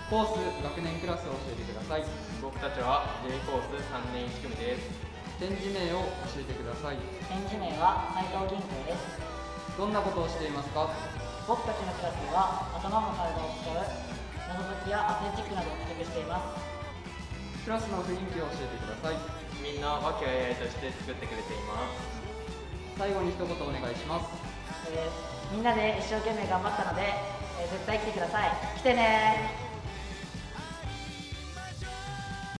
コース、学年クラスを教えてください。 僕たちは J コース3年1組です。 展示名を教えてください。 展示名は斉藤銀行です。 どんなことをしていますか？ 僕たちのクラスでは頭も体を使う謎解きやアスレチックなどを企画しています。 クラスの雰囲気を教えてください。 みんな和気あいあいとして作ってくれています。 最後に一言お願いします。 みんなで一生懸命頑張ったので、絶対来てください。来てねー。